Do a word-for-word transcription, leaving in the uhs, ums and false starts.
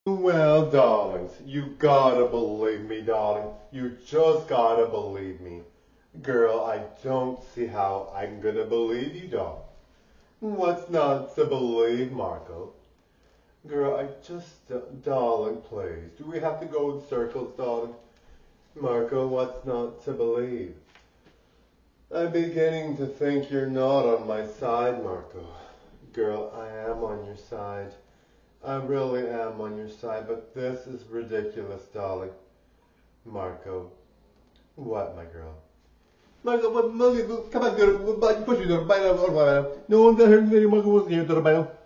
Well, darlings, you gotta believe me, darling. You just gotta believe me. Girl, I don't see how I'm gonna believe you, darling. What's not to believe, Marco? Girl, I just, uh, darling, please. Do we have to go in circles, darling? Marco, what's not to believe? I'm beginning to think you're not on my side, Marco. Girl, I am on your side. I really am on your side, but this is ridiculous, darling. Marco. What, my girl? Marco, what, come on, girl. Push you, no, no, no, no, no, no, no, no, no, no, no, no, no, no,